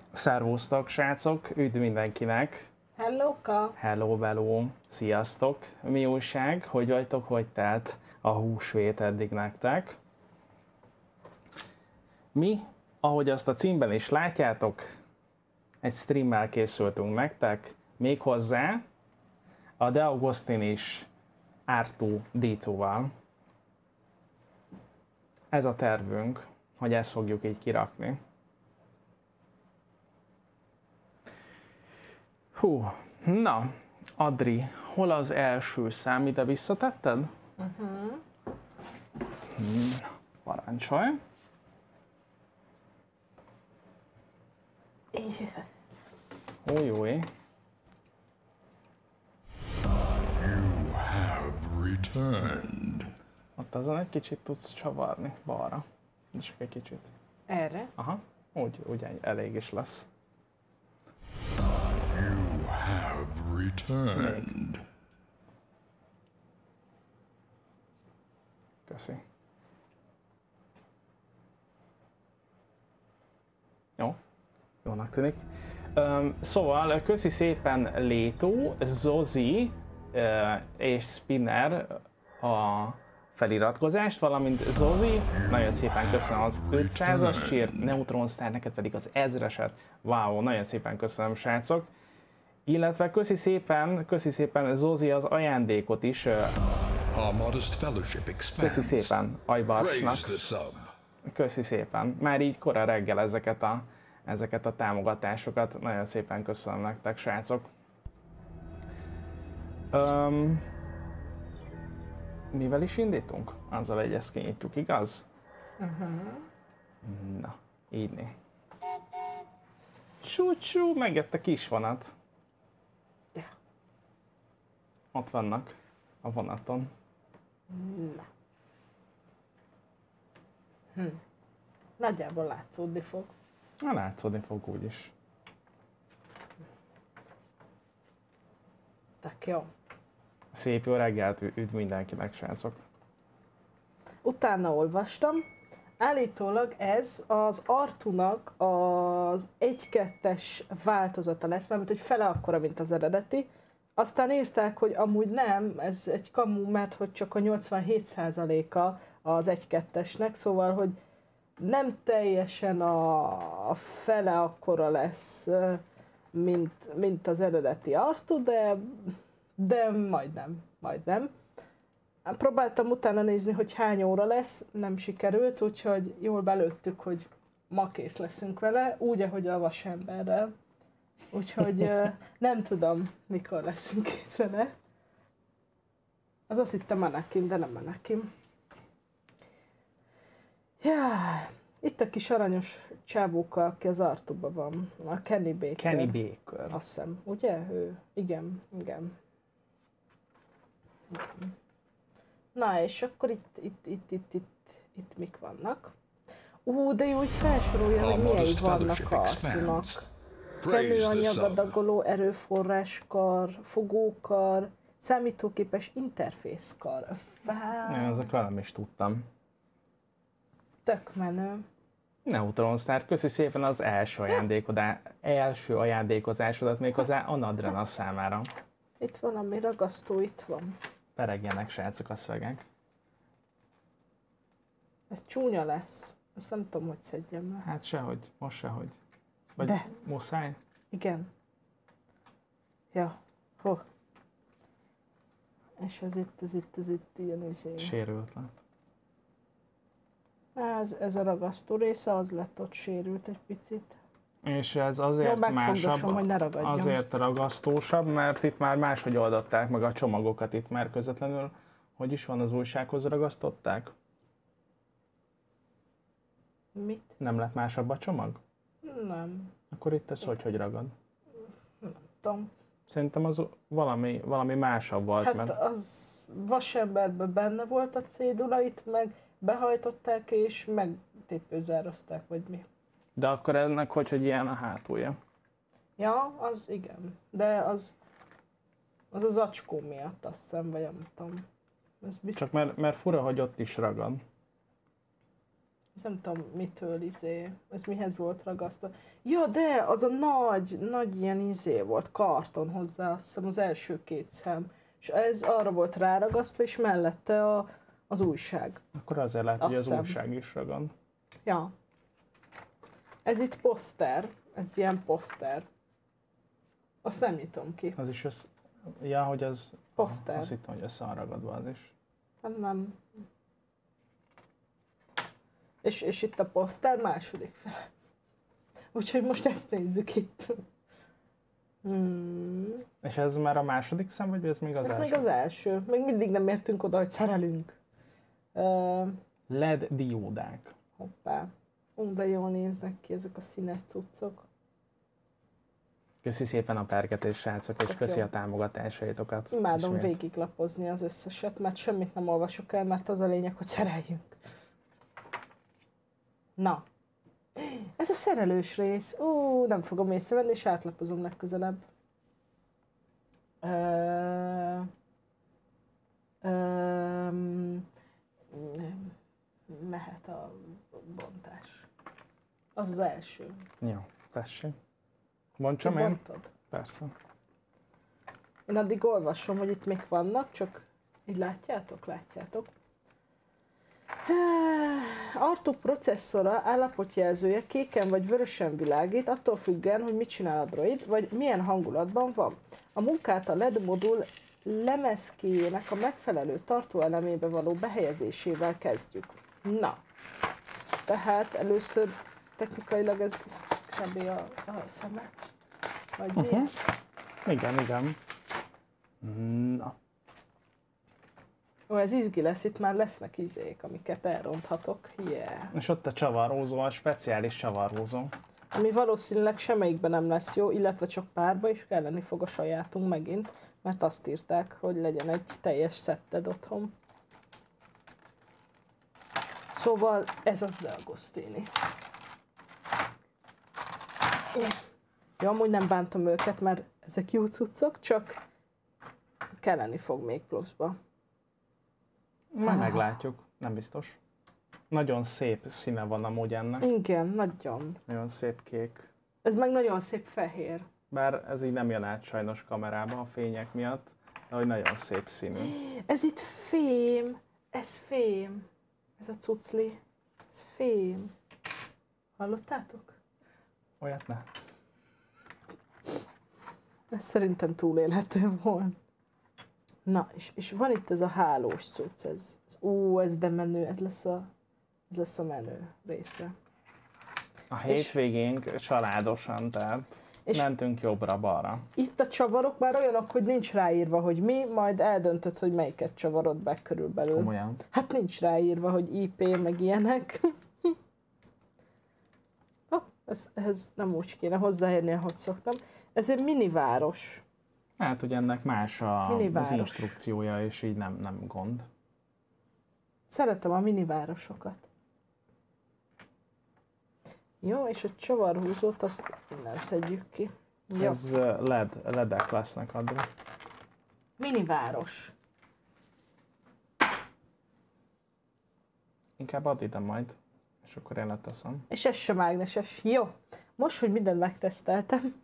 Szervusztok, srácok! Üdv mindenkinek! Hellóka! Hello! Sziasztok! Mi újság? Hogy vagytok? Hogy telt a húsvét eddig nektek? Mi, ahogy azt a címben is látjátok, egy streammel készültünk nektek, méghozzá a De Augustinis R2-D2-val. Ez a tervünk, hogy ezt fogjuk így kirakni. Hú, na, Adri, hol az első szám? Ide visszatetted? Parancsolj. Új. You have returned. Ott azon egy kicsit tudsz csavarni, balra. De csak egy kicsit. Erre? Aha, úgy elég is lesz. You have returned. Köszi. Jó, jónak tűnik. Szóval köszi szépen Létó, Zozi és Spinner a feliratkozást, valamint Zozi, nagyon szépen köszönöm az 500-as csírt, Neutron Star, neked pedig az 1000-eset. Wow, nagyon szépen köszönöm, srácok. Illetve köszi szépen Zozi az ajándékot is. Our modest fellowship expands. Köszi szépen Ajbarsnak. Praise the sub. Köszi szépen. Már így kora reggel ezeket a támogatásokat. Nagyon szépen köszönöm nektek, srácok. Mivel is indítunk? Azzal, hogy ezt kinyitjuk, igaz? Na, így né. Csú, megjött a kis vonat. Ja. Ott vannak a vonaton. Na. Nagyjából látszódni fog. Na, látszódni fog úgyis. Tök jó. Szép jó reggelt, üdv mindenkinek, srácok. Utána olvastam. Állítólag ez az Artunak az 1-2-es változata lesz, mert hogy fele akkora, mint az eredeti. Aztán írták, hogy amúgy nem, ez egy kamu, mert hogy csak a 87%-a az 1-2-esnek, szóval, hogy nem teljesen a fele akkora lesz, mint az eredeti Artu, de majdnem. Próbáltam utána nézni, hogy hány óra lesz, nem sikerült, úgyhogy jól belőttük, hogy ma kész leszünk vele, úgy, ahogy a vasemberrel. Úgyhogy nem tudom, mikor leszünk kész vele. Az azt hittem Manakin, de nem Manakin. Jaj, itt a kis aranyos csávóka, aki az Artuban van, a Kenny Baker. Kenny Baker. Azt hiszem, ugye? Ő. Igen. Na, és akkor itt mik vannak? De jó, itt felsorolja, hogy milyei vannak a Artunak. Kenőanyag-adagoló erőforráskar, fogókar, számítógépes interfészkar. Ezekről nem is tudtam. Tök menő. Neutron Star, köszi szépen az első ajándékozásodat méghozzá a Nadrena számára. Itt valami ragasztó, itt van. Peregjenek, srácok, a szövegek. Ez csúnya lesz. Ezt nem tudom, hogy szedjem le. Hát sehogy, most sehogy. Vagy de. Muszáj? Igen. Ja. És ez itt ilyen izé. Sérült lett. Ez a ragasztó része, az lett ott sérült egy picit. És ez azért másabb, hogy ne ragadjon. azért ragasztósabb, mert itt már máshogy oldották meg a csomagokat, itt már közvetlenül, hogy is van, az újsághoz ragasztották? Mit? Nem lett másabb a csomag? Nem. Akkor itt ez hogy ragad? Nem tudom. Szerintem az valami másabb volt. Hát mert... az vasemberben benne volt a cédula, itt meg behajtották és megtépőzározták, vagy mi. De akkor ennek hogy ilyen a hátulja? Ja, az igen. De az az acskó miatt, azt hiszem, vagy nem tudom. Ez Csak mert fura, hogy ott is ragad. Ez nem tudom mitől ez mihez volt ragasztva. Ja, de az a nagy ilyen volt, karton hozzá, azt hiszem az első 2 szem. És ez arra volt ráragasztva, és mellette az újság. Akkor azért lehet, hogy az újság is ragad. Ja. Ez itt poszter, ez ilyen poszter. Azt nem nyitom ki. Az is ja, hogy az... Poszter. Azt hittem, hogy össze van ragadva az is. Nem. És itt a poszter második fele. Úgyhogy most ezt nézzük itt. És ez már a második szem, vagy ez még az első? Ez még az első. Még mindig nem értünk oda, hogy szerelünk. LED diódák. Hoppá. De jól néznek ki ezek a színes cuccok. Köszi szépen a pergetést, srácok, és köszi jó. a támogatásaitokat. Imádom végiglapozni az összeset, mert semmit nem olvasok el, mert az a lényeg, hogy szereljünk. Na. Ez a szerelős rész. Nem fogom észrevenni, és átlapozom legközelebb. Mehet a bontás. Az az első. Jó, tessék. Bontsam én? Bontod? Persze. Én addig olvasom, hogy itt mik vannak, csak így látjátok? Artú processzora állapotjelzője kéken vagy vörösen világít, attól függően, hogy mit csinál a droid, vagy milyen hangulatban van. A munkát a LED modul lemezkéjének a megfelelő tartóelemébe való behelyezésével kezdjük. Na, tehát először technikailag ez kb. A szeme. Vagy mi? Igen. Na. Ó, ez izgi lesz, itt már lesznek izék, amiket elronthatok. Yeah. És ott a csavarhúzó, a speciális csavarhúzó. Ami valószínűleg semmelyikben nem lesz jó, illetve csak párba is kelleni fog a sajátunk megint, mert azt írták, hogy legyen egy teljes szetted otthon. Szóval ez az De Agostini. Jó, amúgy nem bántam őket, mert ezek jó cuccok, csak kelleni fog még pluszba. Majd meglátjuk, nem biztos. Nagyon szép színe van amúgy ennek. Igen, nagyon. Nagyon szép kék. Ez meg nagyon szép fehér. Bár ez így nem jön át sajnos kamerába a fények miatt, de hogy nagyon szép színű. Ez itt fém. Ez fém. Ez a cucli. Ez fém. Hallottátok? Olyat ne. Ez szerintem túlélhető volt. Na, és van itt ez a hálós cucc, ez de menő, ez lesz a menő része. A hétvégénk családosan, tehát és mentünk jobbra-balra. Itt a csavarok már olyanok, hogy nincs ráírva, hogy mi, majd eldöntöd, hogy melyiket csavarod be körülbelül. Komolyan? Hát nincs ráírva, hogy IP, meg ilyenek. Ehhez nem úgy kéne hozzáérni, ahogy szoktam. Ez egy miniváros. Hát, hogy ennek más az instrukciója, és így nem gond. Szeretem a minivárosokat. Jó, és a csavarhúzót azt innen szedjük ki. Jó. Ez ledek lesznek adva. Miniváros. Inkább add ide majd, és akkor én leteszem. És ez sem mágneses. Jó. Most, hogy mindent megteszteltem.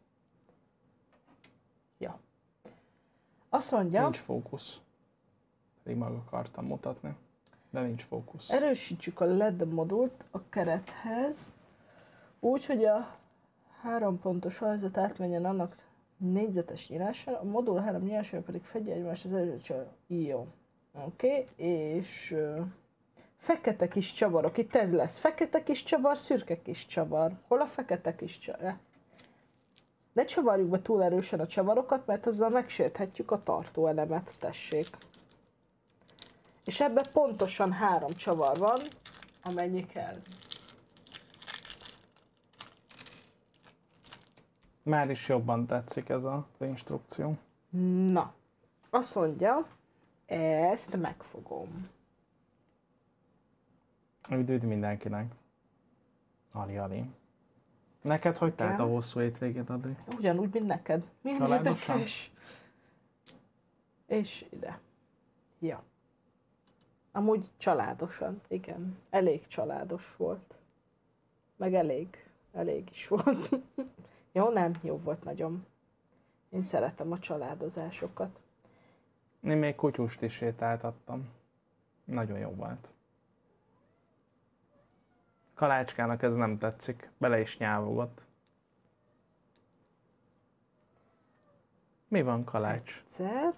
Jó. Azt mondja... Nincs fókusz. Pedig meg akartam mutatni. De nincs fókusz. Erősítsük a LED modult a kerethez, úgy, hogy a 3 pontos ajzat átmenjen annak négyzetes nyílására, a modul 3 nyílására pedig fedje egymást az erőcső. Jó. Oké, és fekete kis csavarok, itt ez lesz. Fekete kis csavar, szürke kis csavar. Hol a fekete kis csavar? Ne csavarjuk be túl erősen a csavarokat, mert azzal megsérthetjük a tartóelemet, tessék. És ebben pontosan 3 csavar van, amennyi kell. Már is jobban tetszik ez az instrukció. Na, azt mondja, ezt megfogom. Üdv mindenkinek. Ali. Neked hogy telt a hosszú hétvégét, Adri? Ugyanúgy, mint neked. Milyen családosan? Érdekes. És ide. Ja. Amúgy családosan, igen. Elég családos volt. Meg elég is volt. Jó, nem, jó volt nagyon. Én szeretem a családozásokat. Én még kutyust is sétáltattam. Nagyon jó volt. Kalácskának ez nem tetszik. Bele is nyávogott. Mi van, Kalács? Egyszer.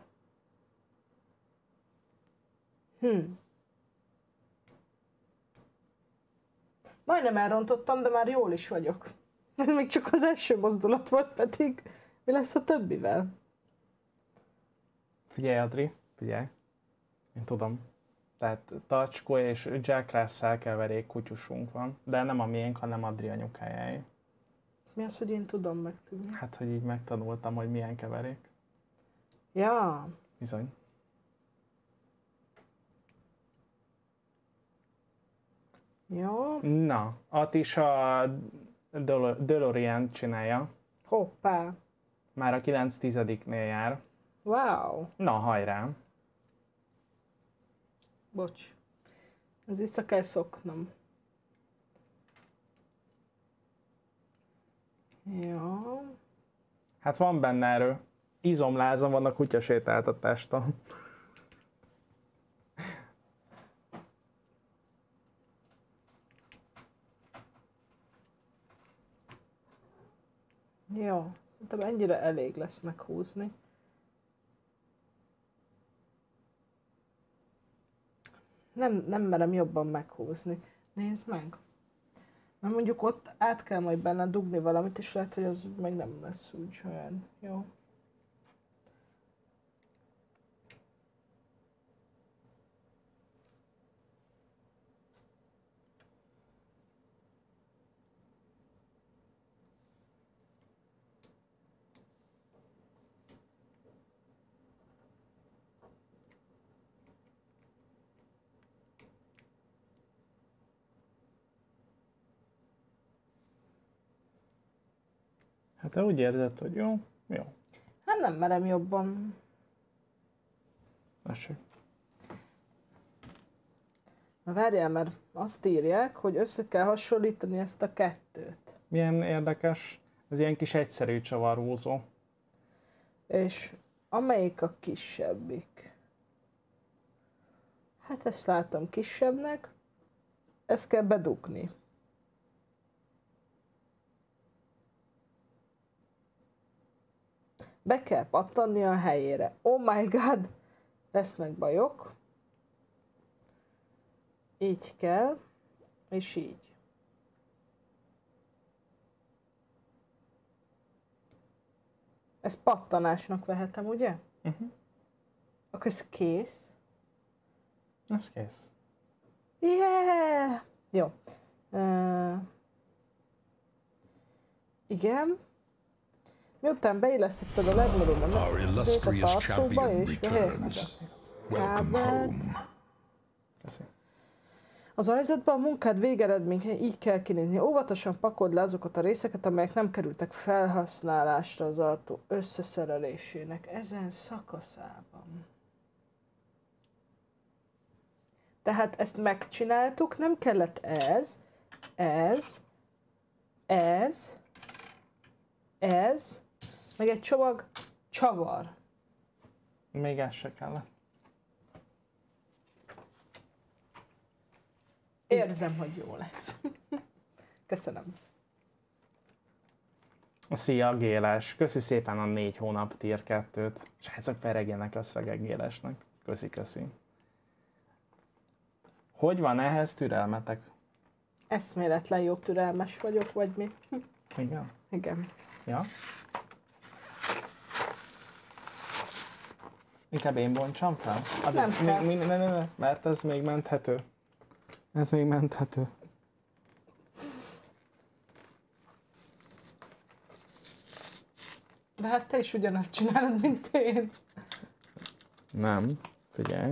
Majdnem elrontottam, de már jól is vagyok. Ez még csak az első mozdulat volt, pedig mi lesz a többivel? Figyelj, Adri, figyelj. Én tudom. Tehát Tacskó és Jack Russell keverék kutyusunk van. De nem a miénk, hanem Adri anyukájáé. Mi az, hogy én tudom megtudni? Hát, hogy így megtanultam, hogy milyen keverék. Ja. Bizony. Jó. Na, Atisa DeLorean csinálja. Hoppá. Már a 9/10-nél jár. Wow. Na, hajrá! Bocs. Ez vissza kell szoknom. Jó. Hát van benne erről. Izomlázam van a kutyasétáltatástól. Jó. Szerintem ennyire elég lesz meghúzni. Nem merem jobban meghúzni. Nézd meg. Mert mondjuk ott át kell majd benne dugni valamit, és lehet, hogy az meg nem lesz úgy olyan jó. Hát te úgy érzed, hogy jó? Jó. Hát nem merem jobban. Esik. Na várjál, mert azt írják, hogy össze kell hasonlítani ezt a kettőt. Milyen érdekes. Ez ilyen kis egyszerű csavarhúzó. És amelyik a kisebbik? Hát ezt látom kisebbnek. Ezt kell bedugni. Be kell pattanni a helyére. Oh my god! Lesznek bajok. Így kell. És így. Ezt pattanásnak vehetem, ugye? Akkor ez kész. Ez kész. Yeah! Jó. Igen. Miután beillesztetted a ledmodóban Our a illustrious tartóba, champion és behelyezted returns. a Welcome kábelt. home. Köszi. Az ajzatban a munkád végeredménye így kell kinézni. Óvatosan pakold le azokat a részeket, amelyek nem kerültek felhasználásra az artó összeszerelésének ezen szakaszában. Tehát ezt megcsináltuk, nem kellett ez, meg egy csomag csavar. Még ez se kellett. Érzem, hogy jó lesz. Köszönöm. Szia, Géles. Köszi szépen a 4 hónap tier 2-t. Srácok, peregjenek a szvegek Gélesnek. Köszi. Hogy van ehhez türelmetek? Eszméletlen jó türelmes vagyok, vagy mi? Igen? Igen. Ja? Inkább én bontsam fel? Nem kell. Ne, mert ez még menthető. Ez még menthető. De hát te is ugyanazt csinálod, mint én. Nem. Figyelj.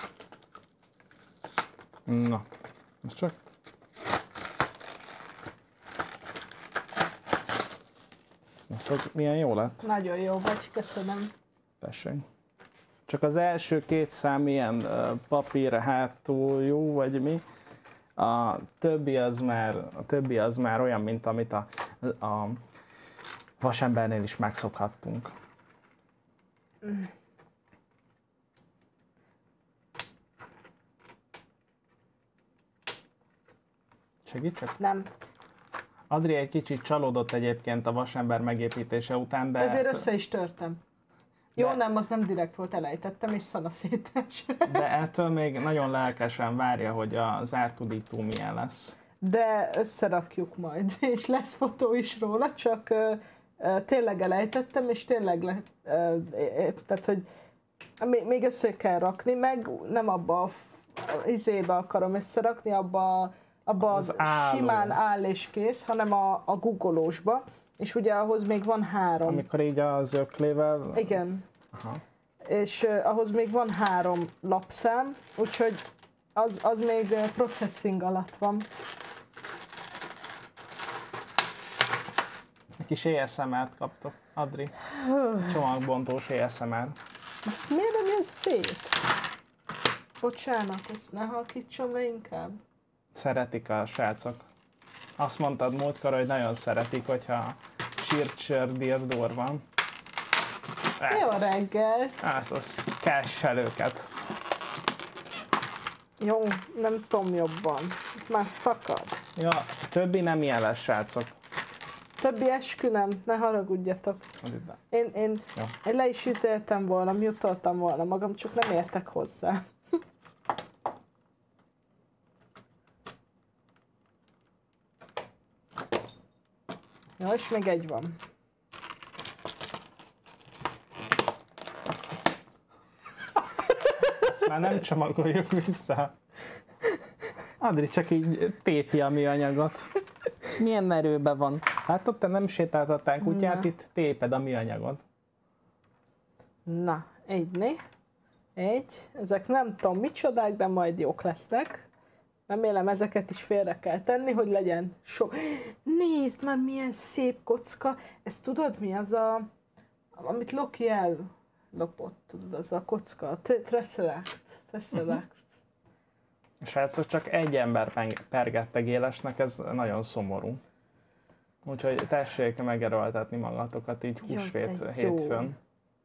Na, most csak. Látod, milyen jó lett? Nagyon jó vagy, köszönöm. Tessék. Csak az első két szám ilyen papír hátuljú, vagy mi. A többi az már olyan, mint amit a vasembernél is megszokhattunk. Segítsek? Nem. Adri egy kicsit csalódott egyébként a vasember megépítése után, de... Ezért össze is törtem. Jó, De- nem, az nem direkt volt, elejtettem, és szanaszétás. De ettől még nagyon lelkesen várja, hogy az R2D2 milyen lesz. De összerakjuk majd, és lesz fotó is róla, csak tényleg elejtettem, és tényleg tehát, hogy még össze kell rakni, meg nem abba a izébe akarom összerakni, abba Az álló. simán áll és kész, hanem a googolósba, és ugye ahhoz még van 3. Amikor így az öklével... Igen. Aha. És ahhoz még van 3 lapszám, úgyhogy az még processing alatt van. Egy kis ASMR-t kaptok, Adri. Csomagbontós ASMR. Ez miért nem jön szét? Bocsánat, ezt ne halkítsam le inkább. Szeretik a srácok. Azt mondtad múltkor, hogy nagyon szeretik, hogyha csircsör-dirdor van. Jó reggel! Ez az cash őket. Jó, nem tudom jobban. Itt már szakad. Ja, többi nem ilyen lesz, srácok. Többi eskü nem, ne haragudjatok. Én le is izéltem volna, mutoltam volna magam, csak nem értek hozzá. Jó, és még egy van. Ezt már nem csomagoljuk vissza. Adri csak így tépi a műanyagot. Milyen erőben van. Hát ott te nem sétáltattál kutyát, itt téped a műanyagot. Na, egy. Ezek nem tudom micsodák, de majd jók lesznek. Remélem ezeket is félre kell tenni, hogy legyen sok. Nézd már, milyen szép kocka. Ezt tudod mi? Az amit Loki ellopott, tudod, az a kocka. A Tesseract. Srácok, csak egy ember pergette Gélesnek, ez nagyon szomorú. Úgyhogy tessék megerőltetni magatokat így húsvét de jó. hétfőn.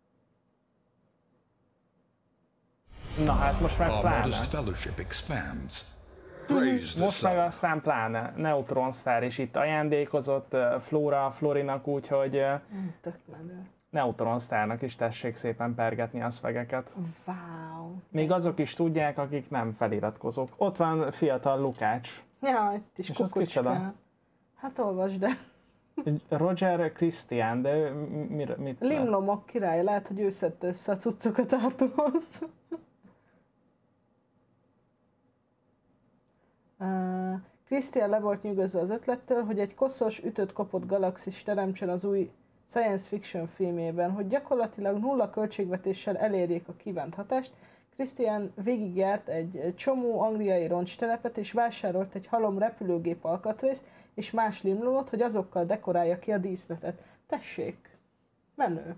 Na hát most meg Our pláne. modest fellowship expands. Praise the Most meg sun. aztán pláne. Neutron Star is itt ajándékozott Florinak, úgyhogy Tök menő. Neutron Starnak is tessék szépen pergetni a szvegeket. Wow. Még azok is tudják, akik nem feliratkozók. Ott van fiatal Lukács. Ja, itt is És az kicsoda? kukucskán. Hát olvasd el. Roger Christian, de ő mit? Limlomok király, lehet, hogy ő szedte össze a cuccokat Arthurhoz. Christian le volt nyugodva az ötlettől, hogy egy koszos, ütött kopott galaxis teremtsen az új science fiction filmében, hogy gyakorlatilag nulla költségvetéssel elérjék a kívánt hatást. Christian végigjárt egy csomó angliai roncstelepet, és vásárolt egy halom repülőgép alkatrészt és más limlomot, hogy azokkal dekorálja ki a díszletet. Tessék! Menő.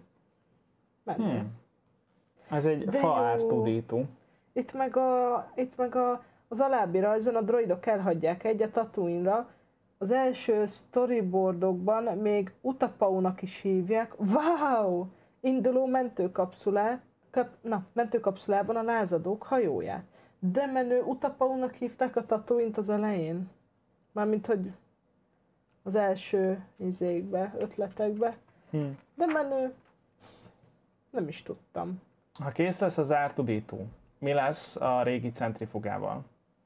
Ez egy De fa jó. ártudító. Itt meg az alábbi rajzon a droidok elhagyják a Tatooine-ra. Az első storyboardokban még Utapaunak is hívják. Wow! Induló mentőkapszulában a lázadók hajóját. De menő, Utapaunak hívták a Tatooine-t az elején. Mármint, hogy az első ötletekbe. De menő, nem is tudtam. Ha kész lesz az R2D2, mi lesz a régi centrifugával?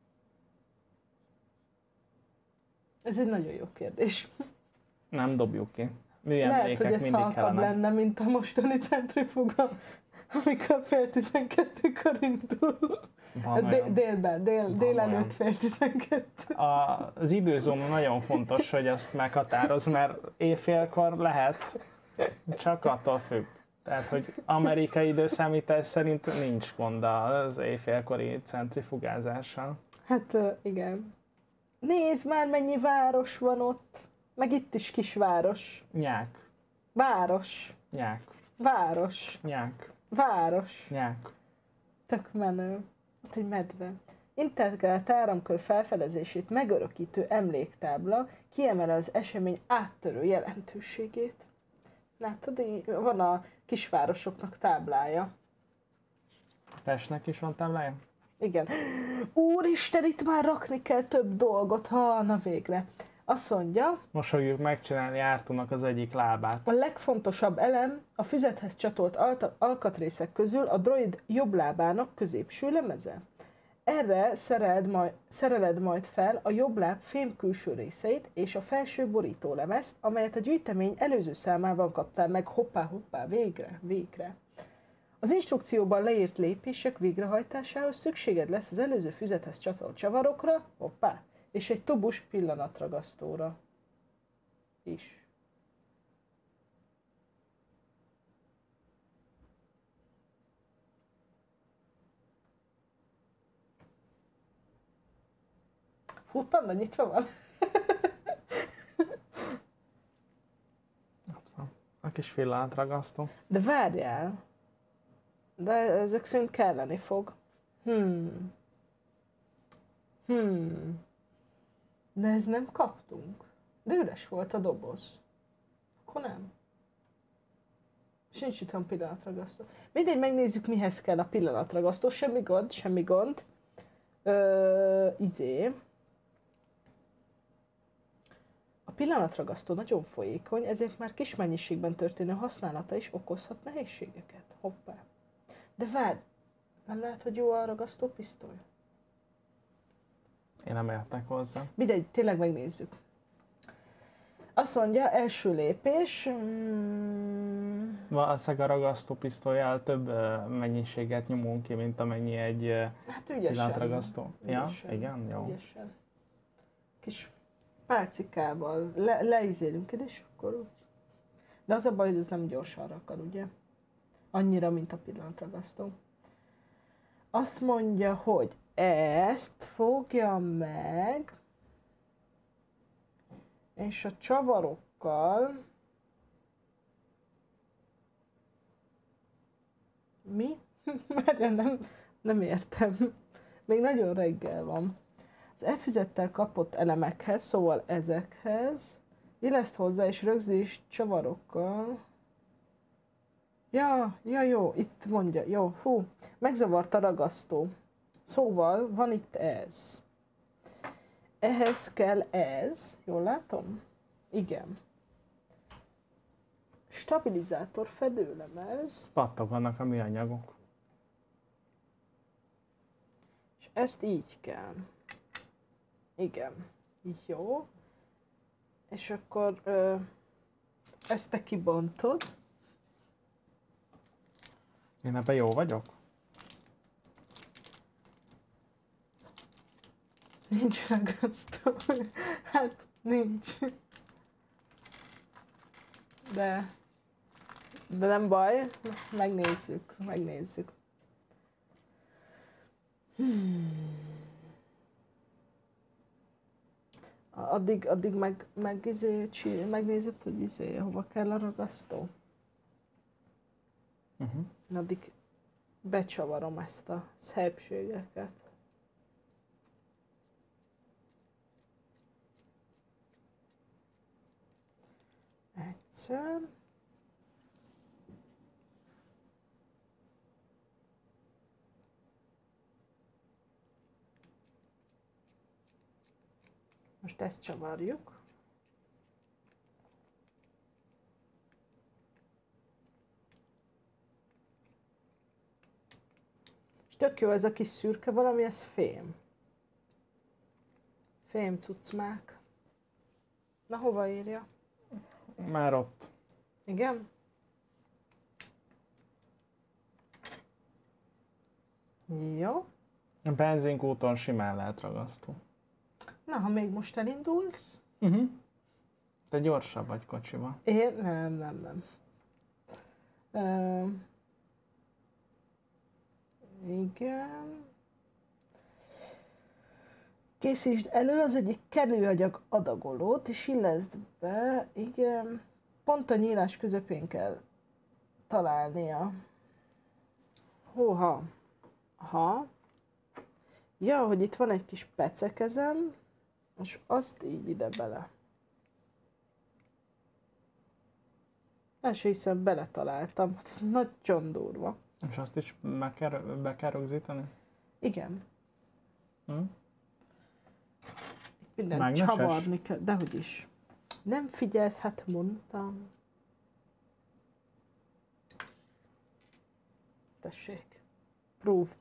Ez egy nagyon jó kérdés. Nem dobjuk ki. Lehet, Műemlékek hogy ez mindig halkabb kellene. lenne, mint a mostani centrifuga, amikor fél 12-kor indul. Van olyan. Délelőtt fél 12. Az időzóna nagyon fontos, hogy ezt meghatároz, mert éjfélkor lehet, csak attól függ. Tehát, hogy amerikai időszámítás szerint nincs gond az éjfélkori centrifugázással. Hát igen. Nézd már, mennyi város van ott. Meg itt is kisváros. Nyák. Város. Nyák. Város. Nyák. Város. Nyák. Tök menő. Ott egy medve. Integrált áramkör felfedezését megörökítő emléktábla kiemel az esemény áttörő jelentőségét. Látod, van a kisvárosoknak táblája. Pestnek is van táblája? Igen. Úristen, itt már rakni kell több dolgot. Ha, na végre. Azt mondja, Most fogjuk megcsinálni Artúnak az egyik lábát. a legfontosabb elem a füzethez csatolt alkatrészek közül a droid jobb lábának középső lemeze. Erre szereled majd fel a jobb láb fém külső részeit és a felső borítólemezt, amelyet a gyűjtemény előző számában kaptál meg. Hoppá, végre. Az instrukcióban leírt lépések végrehajtásához szükséged lesz az előző füzethez csatolt csavarokra, és egy tobus pillanatragasztóra is. Foodpanda nyitva van? Ott van. A kis pillanatragasztó. De várjál. De ezek szerint kelleni fog. De ez nem kaptunk. De üres volt a doboz. Akkor nem. Sincs itt a pillanatragasztó. Mindegy, megnézzük, mihez kell a pillanatragasztó. Semmi gond. A pillanatragasztó nagyon folyékony, ezért már kis mennyiségben történő használata is okozhat nehézségeket. Hoppá. De várj, nem lehet, hogy jó a ragasztópisztoly? Én nem értek hozzá. Mindegy, tényleg megnézzük. Azt mondja, első lépés. Valószínűleg a ragasztópisztollyal több mennyiséget nyomunk ki, mint amennyi egy Hát ügyesen. pillantragasztó. Ja, Ügyesen. igen, jó. Ügyesen. Kis pálcikával leizélünk ide, és akkor úgy. De az a baj, hogy ez nem gyorsan rakad, ugye? Annyira, mint a pillanatragasztó. Azt mondja, hogy ezt fogja meg, és a csavarokkal mi? Már nem értem. Még nagyon reggel van. Az elfüzettel kapott elemekhez, szóval ezekhez, illeszt hozzá és rögzíts csavarokkal. Ja, jó, itt mondja, jó, megzavart a ragasztó. Szóval van itt ez. Ehhez kell ez, jól látom? Igen. Stabilizátor fedőlemez. Pattognak a műanyagok. És ezt így kell. Igen. Jó. És akkor ezt te kibontod. Én ebben jó vagyok? Nincs ragasztó. Hát nincs. De nem baj, megnézzük. Addig megnézed, hogy hova kell a ragasztó? Addig becsavarom ezt a szépségeket. Egyszer. Most ezt csavarjuk. És tök jó ez a kis szürke valami, ez fém. Fém cucmák. Na, hova írja? Már ott. Igen? Jó. A benzinkúton simán lehet ragasztó. Na, ha még most elindulsz? Te gyorsabb vagy kocsiba. Én? Nem. Igen. Készítsd elő az egyik kenőanyag adagolót, és illeszd be, igen. pont a nyílás közepén kell találnia. Húha. Aha. Ja, hogy itt van egy kis pecekezem, és azt így ide bele. El se hiszem, beletaláltam. Hát ez nagyon durva. És azt is be kell rögzíteni? Igen. Hm? Mindent Mágneses? csavarni kell, dehogy is. Nem figyelsz, hát mondtam. Tessék. Proved.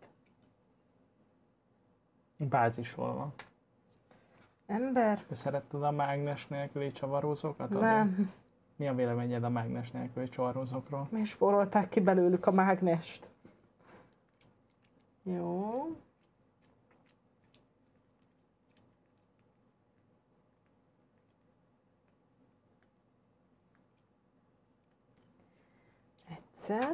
Bázishol van. Ember? Te szeretted a mágnes nélküli csavarózókat adni? Nem. Mi a véleményed a mágnes nélküli csavarózókról? Mi spórolták ki belőlük a mágnest. Jó. Egyszer.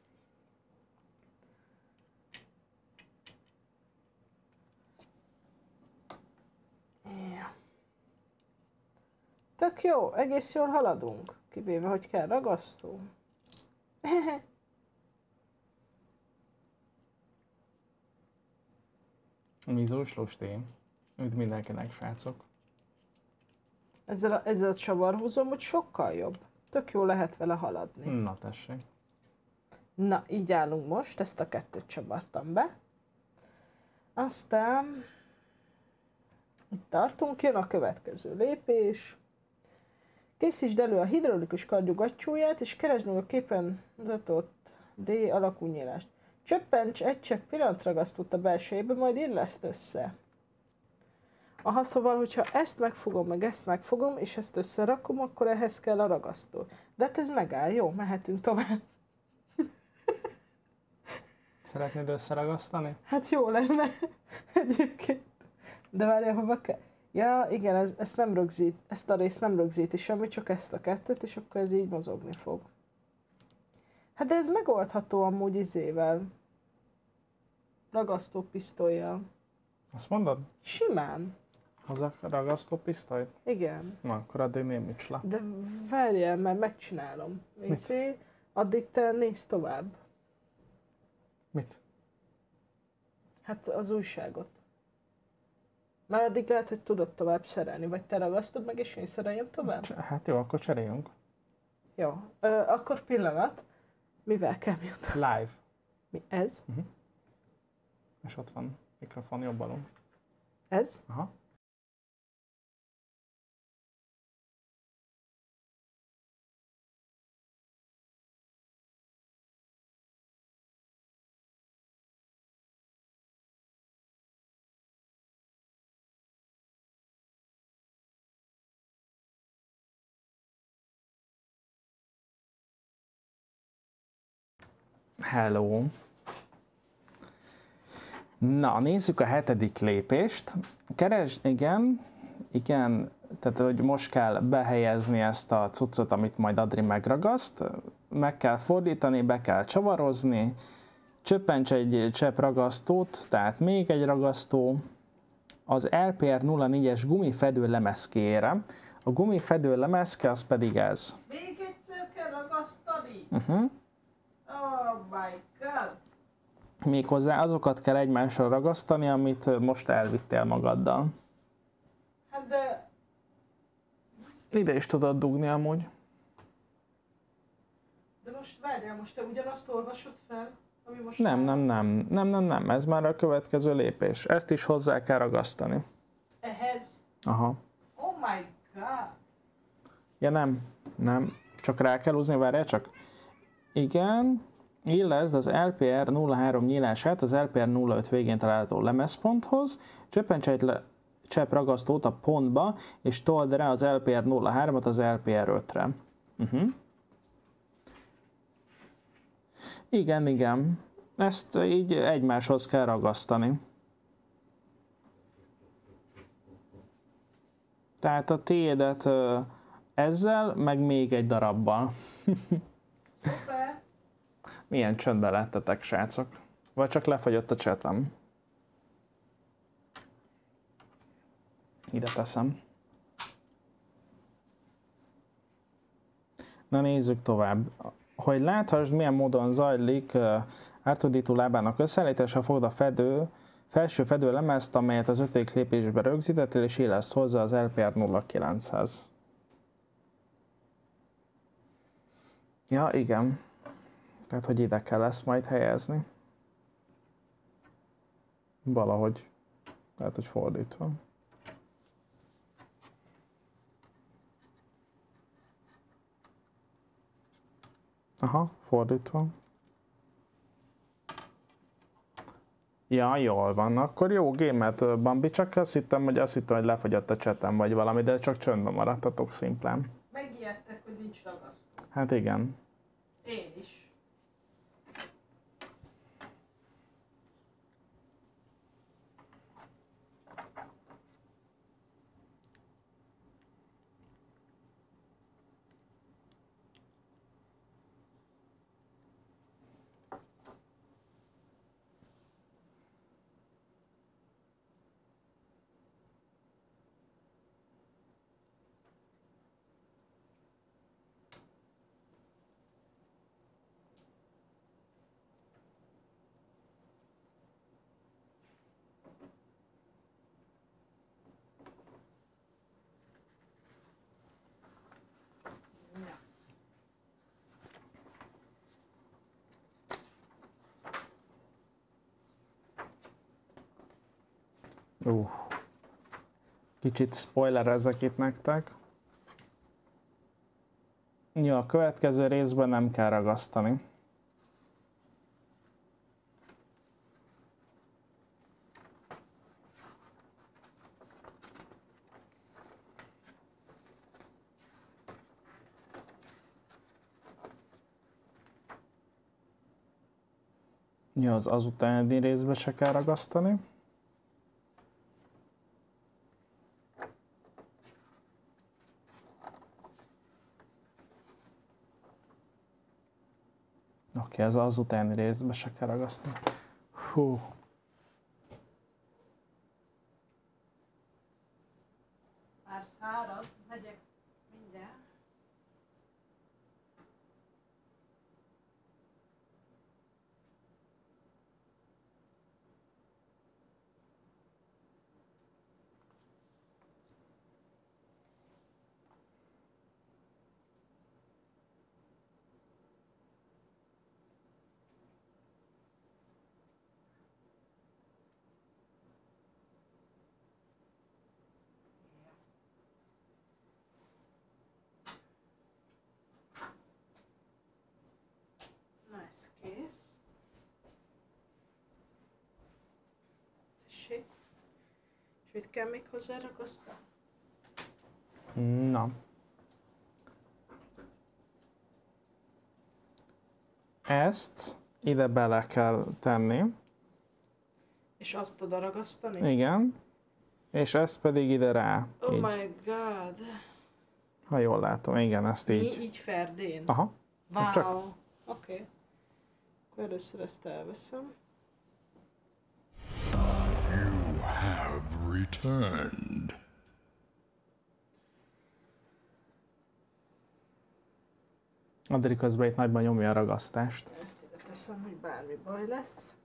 Ja. Tök jó, egész jól haladunk. Kivéve, hogy kell ragasztó. Mizós Losti. Üdv mindenkinek, srácok. Ezzel a csavarhúzom, hogy sokkal jobb. Tök jó lehet vele haladni. Na tessék. Na, így állunk most, ezt a kettőt csavartam be. Aztán itt tartunk, jön a következő lépés. Készítsd elő a hidraulikus kardjugattyúját, és keresd meg a képen mutatott D alakú nyílást. Csöppents egy csepp pillantragasztót a belsejébe, majd illeszt össze. Aha, szóval, hogyha ezt megfogom, meg ezt megfogom, és ezt összerakom, akkor ehhez kell a ragasztó. De hát ez megáll, jó, mehetünk tovább. Szeretnéd összeragasztani? Hát jó lenne egyébként. De várjál, hova kell? Ja, igen, ezt nem rögzít, ezt a részt nem rögzíti semmi, csak ezt a kettőt, és akkor ez így mozogni fog. Hát de ez megoldható amúgy izével. Ragasztópisztollyal. Azt mondod? Simán. Hozzak ragasztópisztolyt? Igen. Na, akkor addig némíts le. De várjál, mert megcsinálom. Nézd, addig te nézd tovább. Mit? Hát az újságot. Már addig lehet, hogy tudod tovább szerelni, vagy te ragasztod meg, és én szereljem tovább? Hát jó, akkor cseréljünk. Jó. Akkor pillanat. Mivel kell miután? Live. Mi ez? És ott van mikrofon jobb alul. Ez? Aha. Hello! Na, nézzük a 7. lépést. Keresd, igen, tehát hogy most kell behelyezni ezt a cuccot, amit majd Adri megragaszt. Meg kell fordítani, be kell csavarozni. Csöppents egy csepp ragasztót, tehát még egy ragasztó. Az LPR 04-es gumifedő lemezkére. A gumifedő lemezke az pedig ez. Még egyszer kell ragasztani? Oh my god! Méghozzá azokat kell egymásra ragasztani, amit most elvittél magaddal. Hát de... Ide is tudod dugni amúgy. De most várjál, most te ugyanazt olvasod fel, ami most... Nem, ez már a következő lépés. Ezt is hozzá kell ragasztani. Ehhez? Aha. Oh my god! Ja nem. Csak rá kell húzni, várjál csak. Igen, illesd az LPR 03 nyílását az LPR 05 végén található lemezponthoz, csöppents egy csepp ragasztót a pontba, és told rá az LPR 03-at az LPR 5-re. Igen. Ezt így egymáshoz kell ragasztani. Tehát a tiédet ezzel, meg még egy darabbal. Szuper! Milyen csöndben lettetek, srácok? Vagy csak lefagyott a csetem? Ide teszem. Na nézzük tovább. Hogy láthassd, milyen módon zajlik R2-D2 lábának összeállítása, fogd a felső fedőlemezt, amelyet az 5. lépésbe rögzítettél, és illeszt hozzá az LPR 09-hez. Ja, igen. Tehát, hogy ide kell ezt majd helyezni. Valahogy. Lehet, hogy fordítva. Aha, fordítva. Ja, jól van. Akkor jó gémet, Bambi, csak azt hittem, hogy lefagyott a csetem vagy valami, de csak csöndben maradtatok szimplán. Megijedtek, hogy nincs ragasztó. Hát igen. Én is. Kicsit spoilerezek itt nektek. Jó, a következő részben nem kell ragasztani. Jó, az utáni részbe se kell ragasztani. Oké, ez az utáni részbe se kell ragasztani. Hú. Már szárad, megyek mindjárt. Na, ez kész. Tessék. És mit kell még hozzá ragasztani? Na. Ezt ide bele kell tenni. És azt oda ragasztani? Igen. És ezt pedig ide rá. Oh így. my god. Ha jól látom, igen, ezt így. Így ferdén. Aha. Wow. Csak- Oké. Akkor először ezt elveszem. You have returned. Addig közben itt nagyban nyomja a ragasztást. Ezt ide teszem, hogy bármi baj lesz.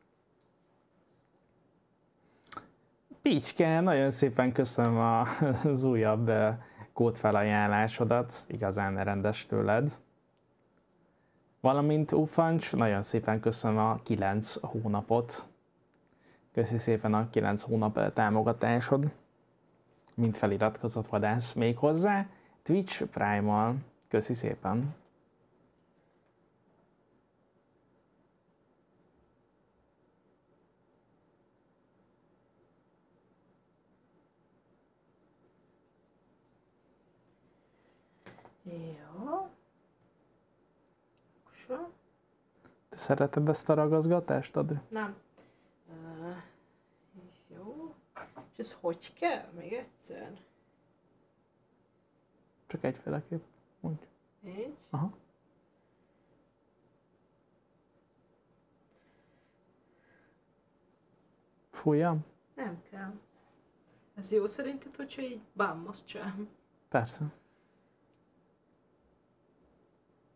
Picske, nagyon szépen köszönöm az újabb kódfelajánlásodat, igazán rendes tőled. Valamint Ufancs, nagyon szépen köszönöm a 9 hónapot. Köszi szépen a 9 hónap támogatásod. Mint feliratkozott vadász még hozzá. Twitch Prime-mal. Köszi szépen. Jó. So. Te szereted ezt a ragaszgatást, Adi? Nem. Jó. És ez hogy kell? Még egyszer? Csak egyféleképp. Mondj. Így. Aha. Fújjam? Nem kell. Ez jó szerinted, hogyha így bámmosztsam? Persze.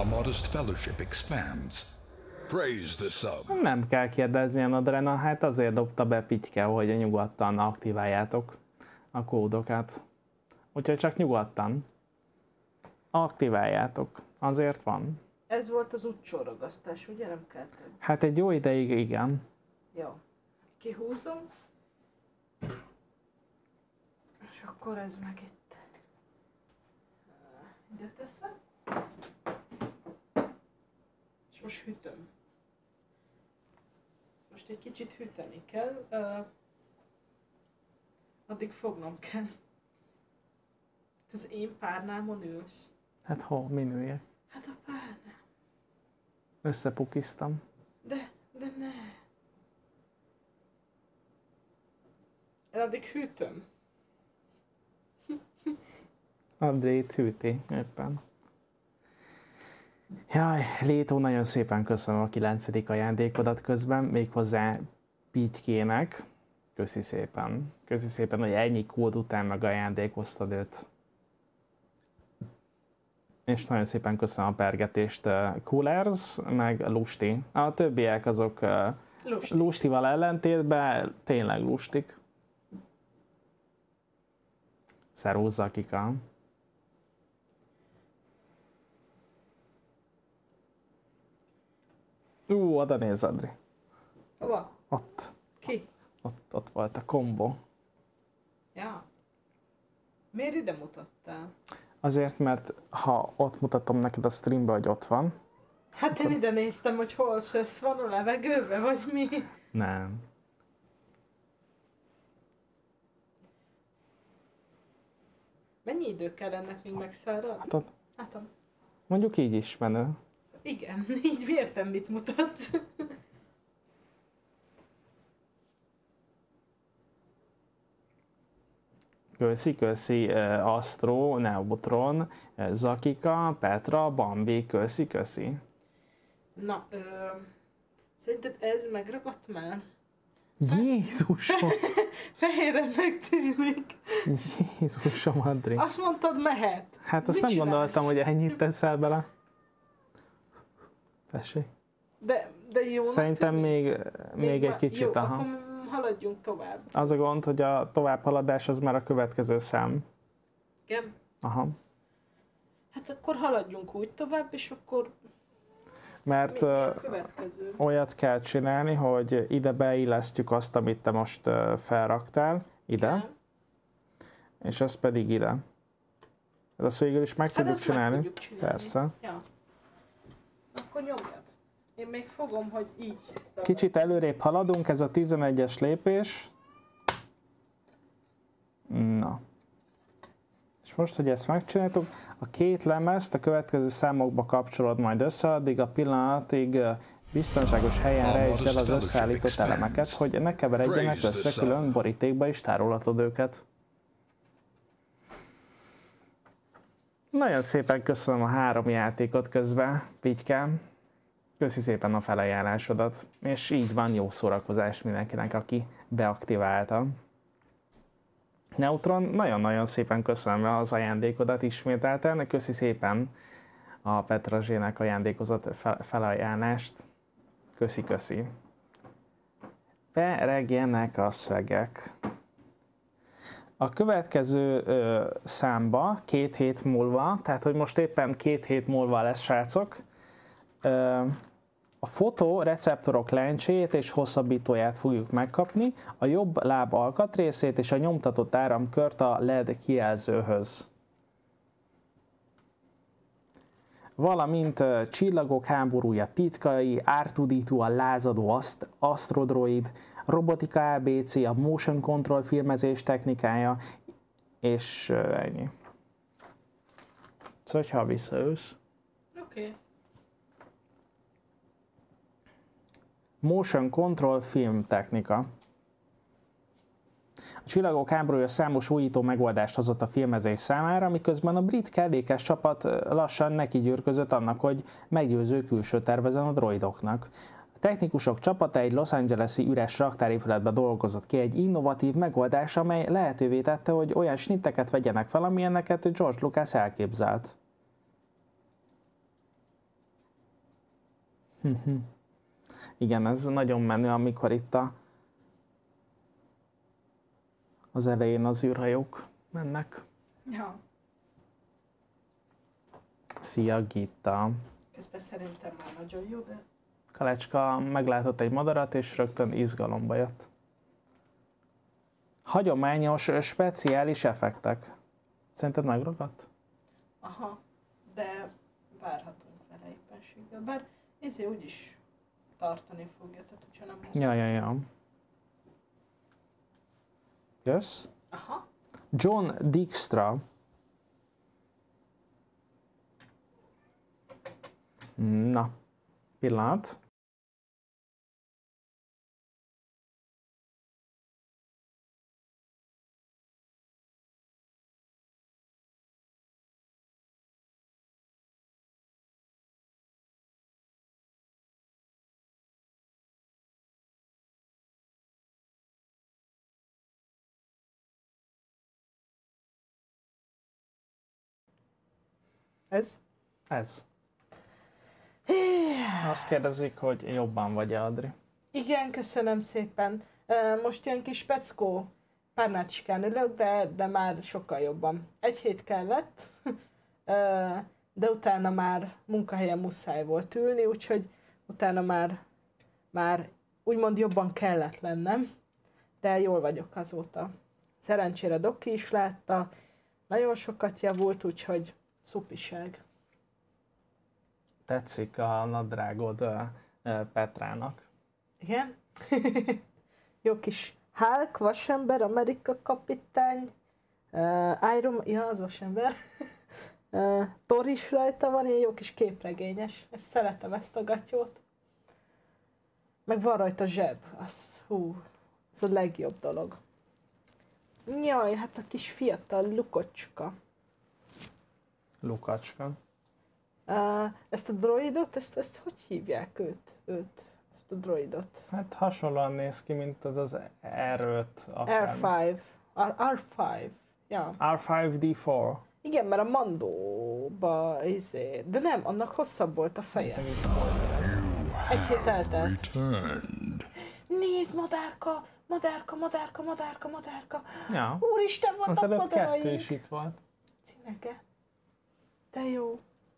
Our modest fellowship expands. Praise the sub. Nem kell kérdezni a Nadrena, hát azért dobta be Pityke, hogy nyugodtan aktiváljátok a kódokat. Úgyhogy csak nyugodtan aktiváljátok. Azért van. Ez volt az utcsóragasztás, ugye? Nem kell több. Hát egy jó ideig igen. Jó. Kihúzom. És akkor ez meg itt. Ide teszem. És most hűtöm. Most egy kicsit hűteni kell. Addig fognom kell. Az én párnámon ülsz. Hát min üljek? Hát a párnám. Összepukiztam. De ne. Én addig hűtöm. André hűti éppen. Jaj, Létó, nagyon szépen köszönöm a 9. ajándékodat közben, méghozzá Pitykének. Köszi szépen. Köszi szépen, hogy ennyi kód után meg ajándékoztad őt. És nagyon szépen köszönöm a pergetést Coolers, meg Lusti. A többiek azok Lustival ellentétben tényleg lustik. Szervusz, Zakika. Oda néz, Adri. Hova? Ott. Ki? Ott volt a kombó. Ja. Miért ide mutattál? Azért, mert ha ott mutatom neked a streambe, hogy ott van. Hát én ide néztem, hogy hol szösz, van a levegőbe, vagy mi? Nem. Mennyi idő kell ennek még megszáradni? Hát ott, Látom. mondjuk így is menő. Igen, így értem, mit mutatsz. Köszi, Astro, Neutron, Zakika, Petra, Bambi, köszi. Na, szerinted ez megragadt már? Jézusom! Fehérre megtűnik. Jézusom, Adri. Azt mondtad, mehet. Hát azt Mit nem csinálsz? gondoltam, hogy ennyit teszel bele. Tessék. De jó. Szerintem még egy kicsit, jó, aha. akkor haladjunk tovább. Az a gond, hogy a továbbhaladás az már a következő szám. Igen? Aha. Hát akkor haladjunk úgy tovább, és akkor Mert mi a következő? olyat kell csinálni, hogy ide beillesztjük azt, amit te most felraktál, ide, Igen. és ez pedig ide. Ezt végül is meg Hát tudjuk ezt meg csinálni. tudjuk csinálni. Persze. Ja. Akkor nyomjad. Én még fogom, hogy így. Kicsit előrébb haladunk, ez a 11-es lépés. Na. És most, hogy ezt megcsináltuk, a két lemezt a következő számokba kapcsolod majd össze, addig a pillanatig biztonságos helyen rejtsd el az összeállított elemeket, hogy ne keveredjenek össze, külön borítékba is tárolhatod őket. Nagyon szépen köszönöm a 3 játékot közben, Pitykám. Köszi szépen a felajánlásodat, és így van, jó szórakozás mindenkinek, aki beaktiválta. Neutron, nagyon-nagyon szépen köszönöm az ajándékodat ismételten, köszi szépen a Petra Zsének ajándékozott felajánlást. Köszi. Peregjenek a szvegek. A következő számba 2 hét múlva, tehát hogy most éppen 2 hét múlva lesz, srácok, a fotoreceptorok lencséjét és hosszabbítóját fogjuk megkapni, a jobb láb alkatrészét és a nyomtatott áramkört a LED kijelzőhöz. Valamint csillagok háborúja titkai, R2-D2 a lázadó Astrodroid, robotika ABC, a motion control filmezés technikája, és ennyi. Szóval, ha visszajössz. Oké. Motion Control film technika. A Csillagok háborúja számos újító megoldást hozott a filmezés számára, miközben a brit kellékes csapat lassan nekigyűrközött annak, hogy meggyőző külső tervezen a droidoknak. A technikusok csapata egy Los Angeles-i üres raktárépületbe dolgozott ki egy innovatív megoldás, amely lehetővé tette, hogy olyan snitteket vegyenek fel, amilyeneket George Lucas elképzelt. Igen, ez nagyon menő, amikor itt az elején az űrhajók mennek. Ja. Szia, Gitta! Közben szerintem már nagyon jó, de... Kalecska meglátott egy madarat, és rögtön izgalomba jött. Hagyományos, speciális effektek. Szerinted megragadt? Aha, de várhatunk vele éppenséggel. Bár úgyis tartani fogja, tehát hogyha nem mozog. Ja. Jössz? Aha. John Dykstra. Na, pillanat. Ez? Ez. Azt kérdezik, hogy jobban vagy-e, Adri? Igen, köszönöm szépen. Most ilyen kis peckó párnácsikán ülök, de már sokkal jobban. Egy hét kellett, de utána már munkahelyen muszáj volt ülni, úgyhogy utána már úgymond jobban kellett lennem, de jól vagyok azóta. Szerencsére Doki is látta, nagyon sokat javult, úgyhogy szupiság. Tetszik a nadrágod Petrának. Igen? Jó kis Hulk, vasember, Amerika kapitány, ja, az vasember. Thor is rajta van, ilyen jó kis képregényes. Ezt szeretem, ezt a gatyót. Meg van rajta zseb. Ez a legjobb dolog. Jaj, hát a kis fiatal Lukocska. Lukacska. Ezt a droidot, ezt hogy hívják őt? Ezt a droidot? Hát hasonlóan néz ki, mint az R5 akár. R5. R5. Ja. R5D4. Igen, mert a Mandóba de nem, annak hosszabb volt a feje. Egy hét eltelt. Nézd, madárka! Ja. Úristen, Az vannak előbb madaraink! 2 is itt volt. Cinege. De jó.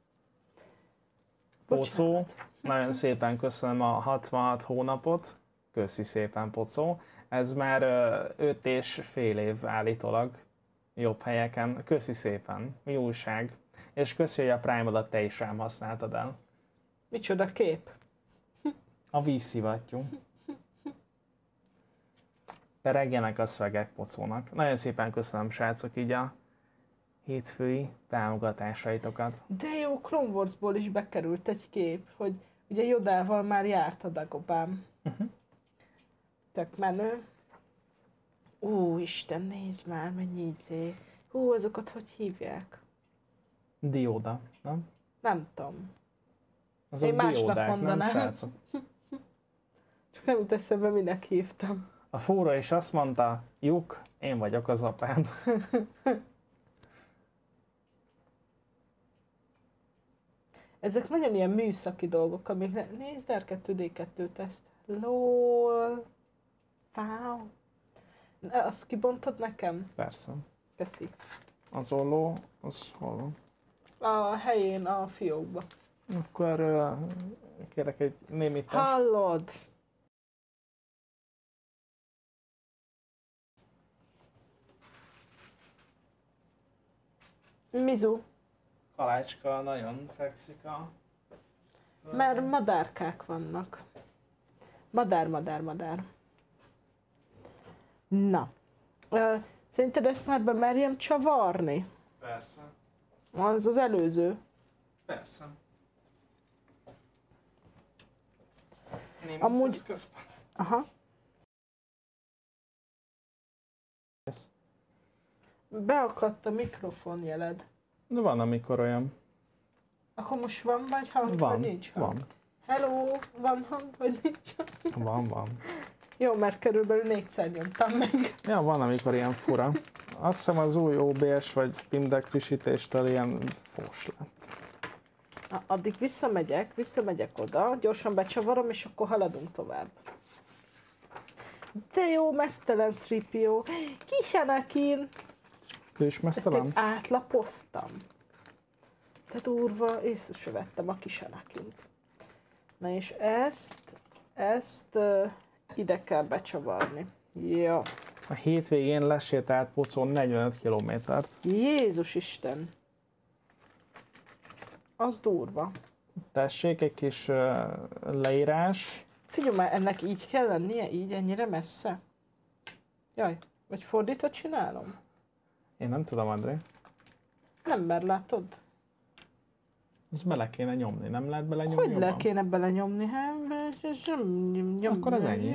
Pocó, Bocsánat. nagyon szépen köszönöm a 66 hónapot. Köszi szépen, Pocó. Ez már 5,5 év állítólag jobb helyeken. Köszi szépen. Mi újság? És köszi, hogy a Prime-odat te is rám használtad el. Micsoda kép. A vízszivattyú. Peregjenek a szvegek Pocónak. Nagyon szépen köszönöm, srácok, így a hétfői támogatásaitokat. De jó, Clone Warsból is bekerült egy kép, hogy ugye Jodával már járt a Dagobám. Tök menő. Isten, nézd már, mennyi izé. Azokat hogy hívják? Dióda, nem? Nem tudom. Azok Én másnak diódák, mondanám. nem, srácok? Csak nem jut eszembe, minek hívtam. A fóra is azt mondta, Juk, én vagyok az apád. Ezek nagyon ilyen műszaki dolgok, amik... Nézd, R2D2 teszt. LOL. Wow. Azt kibontod nekem? Persze. Köszi. Az olló, az hol van? A helyén, a fiókba. Akkor kérek egy némi test. Hallod? Mizu. Kalácska nagyon fekszik a... Mert madárkák vannak. Madár. Na. Szerinted ezt már bemerjem csavarni? Persze. Az az előző. Persze. Némi Amúgy... közben. Aha. Beakadt a mikrofonjeled. De van, amikor olyan. Akkor most van vagy hang, Van, vagy nincs hang? van. Hello, van hang, vagy nincs hang? Van. Jó, mert körülbelül 4-szer nyomtam meg. Ja, van, amikor ilyen fura. Azt hiszem az új OBS vagy Steam Deck frissítéstől ilyen fos lett. Addig visszamegyek oda, gyorsan becsavarom, és akkor haladunk tovább. De jó, mesztelen Stripio. Kis Anakin. Ő is Ezt mesztelen? én átlapoztam. De durva, észre se vettem a kis Anakint. Na és ezt ide kell becsavarni. Jó. A hétvégén lesétált Pucón 45 kilométert. Jézus Isten. Az durva. Tessék, egy kis leírás. Figyelj már, ennek így kell lennie? Így ennyire messze? Jaj, vagy fordítva csinálom? Én nem tudom, André. Nem, mert látod? Ezt bele kéne nyomni, nem lehet bele nyomni? Hogy le jobban? kéne belenyomni? Hát, Akkor az ennyi.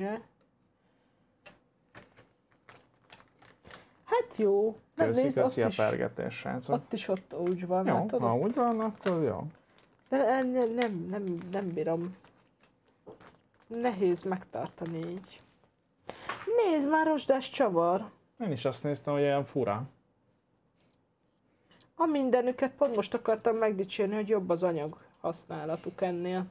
Hát jó. Nem, nézd, Köszi ott a is, pergetés, srácok. ott is ott úgy van, Jó, látod? ha úgy van, akkor jó. De nem bírom. Nehéz megtartani így. Nézd már, rozsdás csavar. Én is azt néztem, hogy olyan fura. A mindenüket pont most akartam megdicsérni, hogy jobb az anyag használatuk ennél.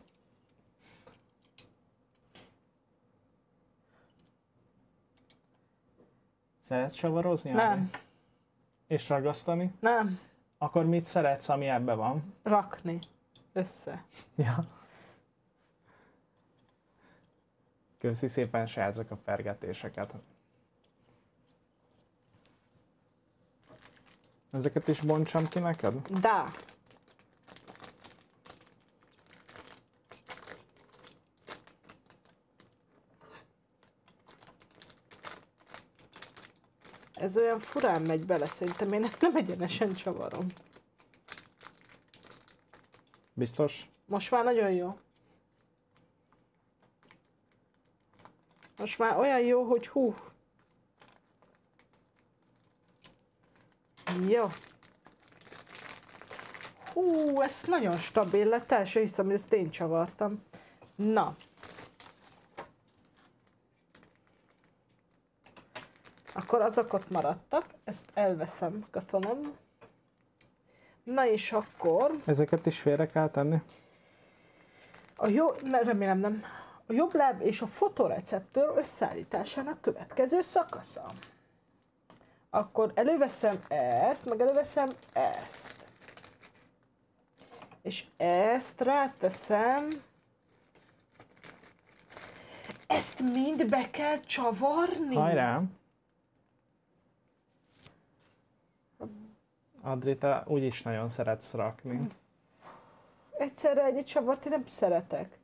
Szeretsz csavarozni? Nem. André? És ragasztani? Nem, Akkor mit szeretsz, ami ebbe van? rakni össze. Ja. Köszi szépen, srácok, a pergetéseket. Ezeket is bontsam ki neked? Da. Ez olyan furán megy bele, szerintem én ezt nem egyenesen csavarom. Biztos? Most már nagyon jó. Most már olyan jó, hogy hú. Jó. Hú, ez nagyon stabil lett, el sem hiszem, hogy ezt én csavartam. Na. Akkor azok ott maradtak, ezt elveszem, köszönöm. Na és akkor... Ezeket is félre kell tenni? Remélem nem. A jobb láb és a fotoreceptőr összeállításának következő szakasza. Akkor előveszem ezt, meg előveszem ezt. És ezt ráteszem. Ezt mind be kell csavarni? Hajrá! Adri, te úgyis nagyon szeretsz rakni. Egyszerre egy csavart én nem szeretek.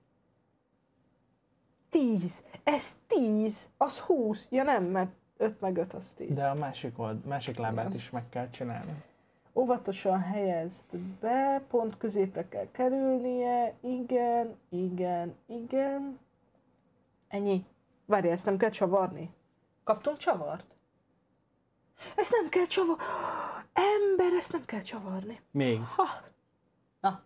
10. Ez 10. Az 20. Ja nem, mert 5 meg 5 az 10. De a másik lábát is meg kell csinálni. Óvatosan helyezd be, pont középre kell kerülnie. Igen, igen, igen. Ennyi. Várj, ezt nem kell csavarni. Kaptunk csavart? Ezt nem kell csavarni. Ember, ezt nem kell csavarni. Még. Ha. Na.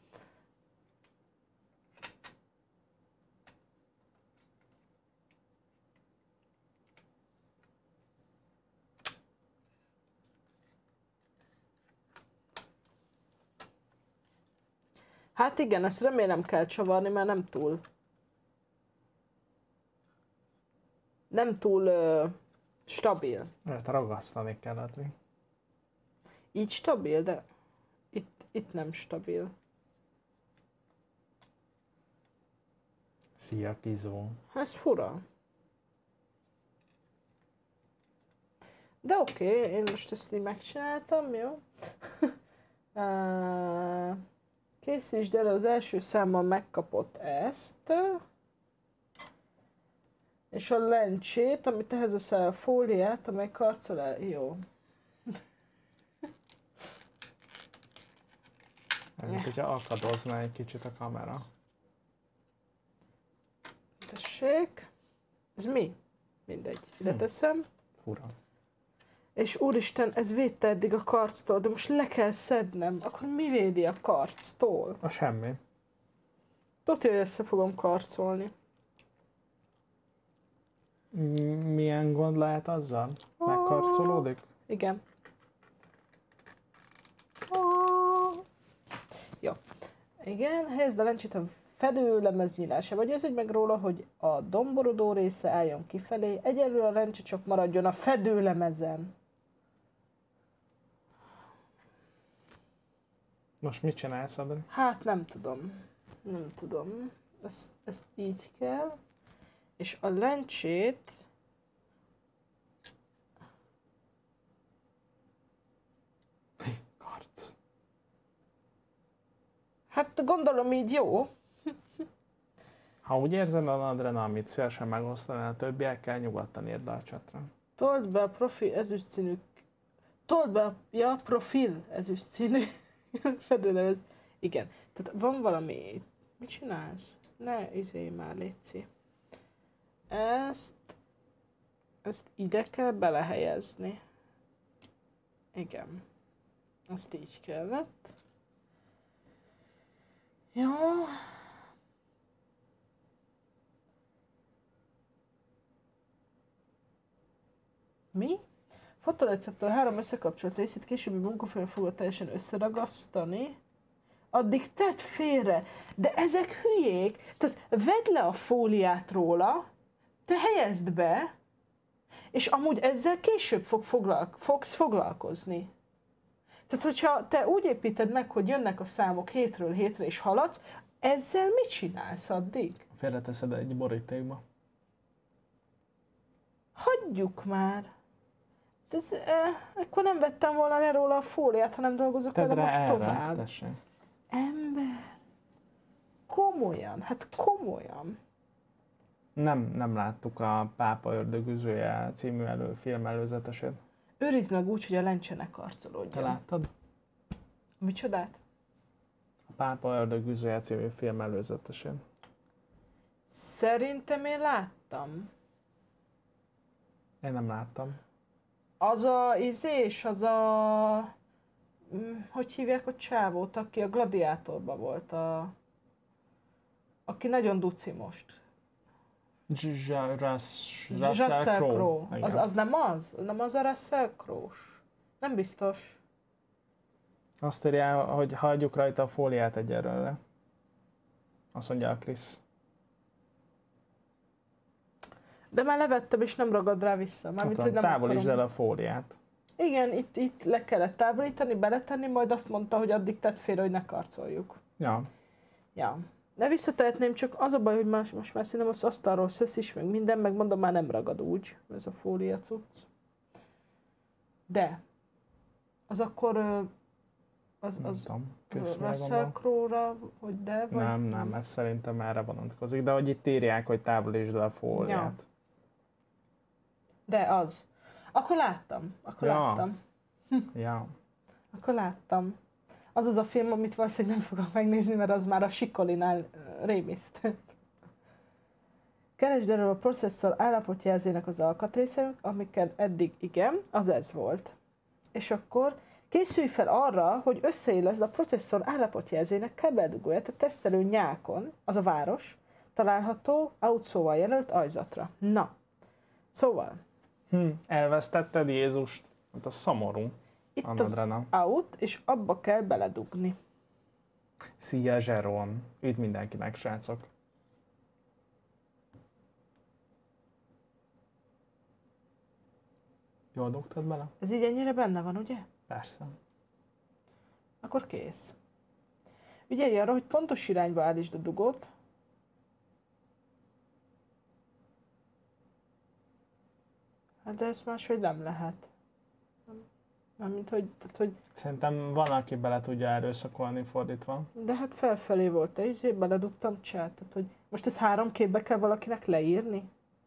Hát igen, ezt remélem kell csavarni, mert nem túl stabil. Lehet ragasztani kellett még. Így stabil, de itt nem stabil. Szia, Kizó. Ez fura. De oké, én most ezt így megcsináltam, jó? Készítsd el az első számmal megkapott ezt. És a lencsét, amit ehhez össze a fóliát, amely karcol el. Jó. Mint hogyha akadozna egy kicsit a kamera. Tessék. Ez mi? Mindegy. Ide teszem. Fura. És úristen, ez védte eddig a karctól, de most le kell szednem. Akkor mi védi a karctól? A semmi. Tudja, hogy össze fogom karcolni. Milyen gond lehet azzal? Megkarcolódik? Igen. Jó. Igen, helyezd a lencsét a fedőlemez nyilásába. Győződj meg róla, hogy a domborodó része álljon kifelé, egyelőre a lencse csak maradjon a fedőlemezen. Most mit csinálsz, Adri? Hát nem tudom. Nem tudom. Ezt így kell. És a lencsét... Karc. Hát gondolom így jó. Ha úgy érzed, Adrena, amit szívesen megosztanál a többiekkel, nyugodtan írd be a chatra. Told be a profil ezüst színű... Told be a profil ezüst színű fedőlemez. Igen. Tehát van valami... Mit csinálsz? Ne izélj már, létszi. Ezt ide kell belehelyezni. Igen. Azt így kellett. Jó. Mi? Fotoreceptor 3 összekapcsolt részét későbbi munkafolyamat fogod teljesen összeragasztani. Addig tedd félre. De ezek hülyék. Tehát vedd le a fóliát róla, te helyezd be, és amúgy ezzel később fogsz foglalkozni. Tehát, hogyha te úgy építed meg, hogy jönnek a számok hétről hétre és haladsz, ezzel mit csinálsz addig? Félreteszed egy borítékba. Hagyjuk már. Akkor nem vettem volna le róla a fóliát, hanem dolgozok vele most tovább. Tessék. Ember. Komolyan, hát komolyan. Nem láttuk a Pápa ördögűzője című film előzetesét. Őrizd meg úgy, hogy a lencse ne karcolódjon. Te láttad? Micsodát? A Pápa ördögűzője című film előzetesét. Szerintem én láttam. Én nem láttam. Az a izés, hogy hívják a csávót, aki a Gladiátorban volt, aki nagyon duci most. Russell Crowe. Az nem az? Nem az a Russell Crowe-s? Nem biztos. Azt írja, hogy hagyjuk rajta a fóliát egyelőre. Azt mondja a Krisz. De már levettem, és nem ragad rá vissza. Mármint, hogy nem távolítsd el a fóliát. Igen, itt le kellett távolítani, beletenni, majd azt mondta, hogy addig tett félre, hogy ne karcoljuk. Ja. De visszatehetném, csak az a baj, hogy most már szerintem az asztalról szösz is, meg minden, meg mondom, már nem ragad úgy, ez a fólia cucc. De, az akkor... Russell Crowe-ra, hogy de? Vagy... Nem, ez szerintem erre vonatkozik, de hogy itt írják, hogy távolítsd el a fóliát. Ja. De az. Akkor láttam. Ja. Akkor láttam. Az az a film, amit valószínűleg nem fogok megnézni, mert az már a Sikolinál rémiszt. Keresd erről a processzor állapotjelzőnek az alkatrészek, amiket eddig igen, az ez volt. És akkor készülj fel arra, hogy összeilleszd a processzor állapotjelzének kábeldugóját a tesztelő nyákon, az a város, található outszóval jelölt ajzatra. Na, szóval. Elvesztetted Jézust. Hát a szomorú. Itt Anadrena. az out, és abba kell beledugni. Szia Zseron. Üdv mindenkinek, srácok. Jól dugtad bele? Ez így ennyire benne van, ugye? Persze. Akkor kész. Ügyelj arra, hogy pontos irányba állítsd a dugót. Hát de ezt máshogy nem lehet. Mármint, hogy... Szerintem van, aki bele tudja erőszakolni fordítva. De hát felfelé volt, de beledugtam csát. Tehát, hogy most ezt 3 képbe kell valakinek leírni?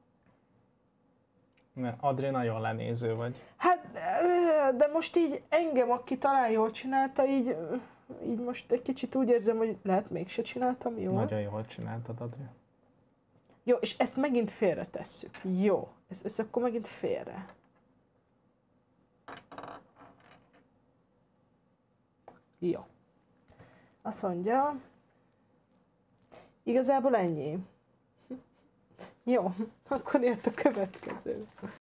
Adri, nagyon lenéző vagy. Hát, de most így engem, aki talán jól csinálta, így most egy kicsit úgy érzem, hogy lehet mégse csináltam jól. Nagyon jól csináltad, Adri. Jó, és ezt megint félre tesszük. Jó, ezt akkor megint félre. Jó. Azt mondja, igazából ennyi. Jó, akkor jött a következő.